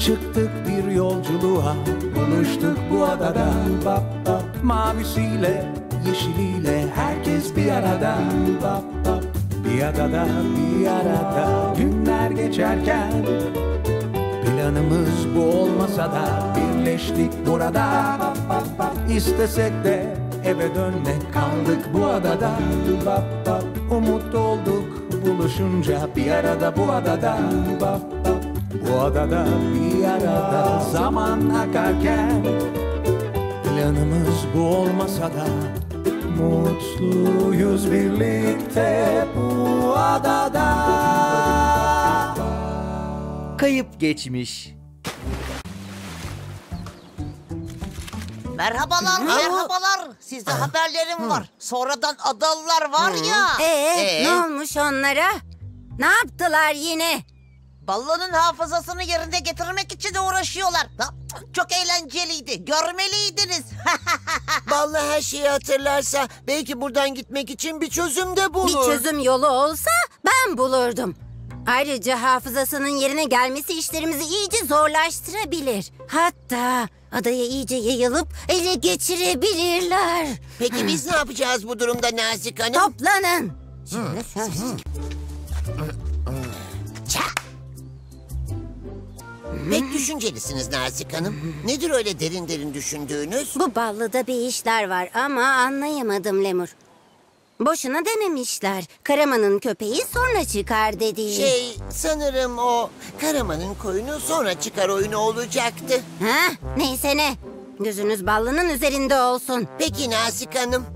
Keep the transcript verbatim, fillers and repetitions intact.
Çıktık bir yolculuğa, buluştuk bu adada. Bap bap. Mavisiyle, yeşiliyle herkes bir arada. Bap bap. Bir adada, bir arada günler geçerken planımız bu olmasa da birleştik burada. Bap bap bap. İstesek de eve dönmek, kaldık bu adada. Bap bap. Umut olduk buluşunca bir arada bu adada. Bap bap. Bu adada bir arada zaman akarken planımız bu olmasa da mutluyuz birlikte bu adada. Kayıp geçmiş. Merhabalar, merhabalar. Sizde haberlerim var. Sonradan adalılar var ya. Ee, Ee? ne olmuş onlara? Ne yaptılar yine? Ballı'nın hafızasını yerine getirmek için uğraşıyorlar. Ha, çok eğlenceliydi. Görmeliydiniz. Ballı her şeyi hatırlarsa belki buradan gitmek için bir çözüm de bulur. Bir çözüm yolu olsa ben bulurdum. Ayrıca hafızasının yerine gelmesi işlerimizi iyice zorlaştırabilir. Hatta adaya iyice yayılıp ele geçirebilirler. Peki biz ne yapacağız bu durumda Nazik Hanım? Toplanın. Şöyle, şöyle. Pek düşüncelisiniz Nazik Hanım. Nedir öyle derin derin düşündüğünüz? Bu ballıda bir işler var ama anlayamadım Lemur. Boşuna dememişler. Karaman'ın köpeği sonra çıkar dedi. Şey, sanırım o Karaman'ın koyunu sonra çıkar oyunu olacaktı. Ha? Neyse ne. Gözünüz ballının üzerinde olsun. Peki Nazik Hanım.